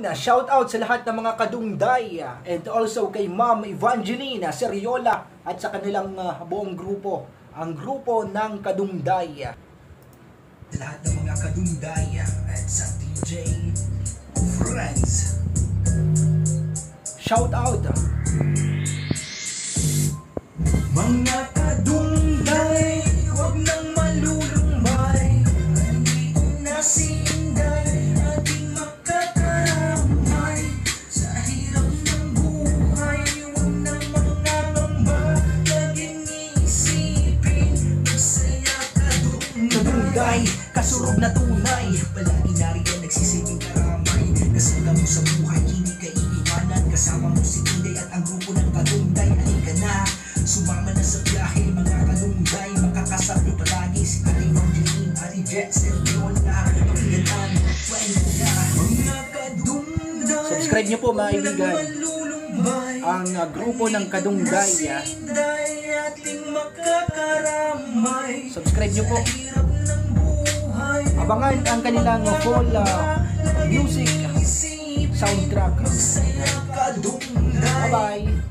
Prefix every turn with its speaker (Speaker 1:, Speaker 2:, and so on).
Speaker 1: shout out sa lahat ng mga kadungday and also kay Ma'am Evangeline Seriola at sa kanilang buong grupo, ang grupo ng kadungday. Lahat ng mga kadungday at sa DJ Friends, shout out. Mga kadungday, huwag nang malulumbay, andito na si Inday, ating makakaramay. Sa hirap ng buhay, huwag nang mangangamba, laging iisipin, masaya kadungday, kasurog na tunay, palagi nariyan nagsisilbing karamay. Kasama mo sa buhay, hindi ka iiwanan, kasama mo si Inday at ang grupo ng kadungday. Halika na, sumama na sa biyahe mga kadungday, makakasabay palagi si Ate Evangeline, Ate Jets, and Lola. Pakinggan mga kadungday. Subscribe nyo po mga kaibigan ang grupo ng kadungday. Subscribe nyo po. Abangan ang kanilang full music soundtrack. Bye bye.